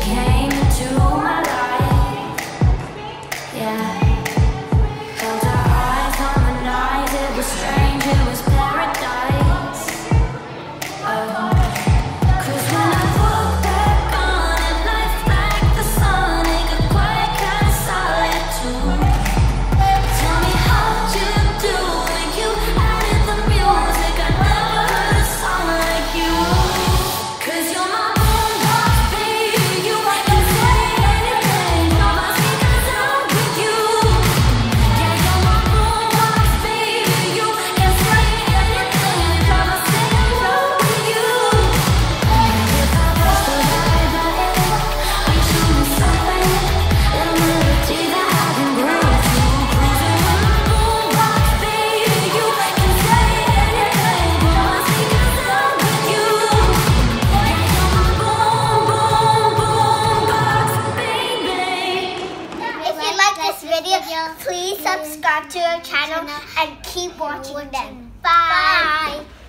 came into my life. Yeah. Held our eyes, harmonized. It was strange, it was paradise. Oh. 'Cause when I look back on it, life like the sun, it got quite kind of solid too. Tell me how'd you do it? You added the music. I never heard a song like you. 'Cause you're my boombox, baby. You can say anything. All my secrets out with you. Yeah, you're my boombox, baby. You can say anything. All my secrets out with you. If I was to lie about it, will you show me something? Little melody that I can groove to. Cruising with my boombox, baby. You can say anything. All my secrets out with you. Yeah, you're my boombox, baby. If you like this video, please subscribe to our channel and keep watching them. Bye!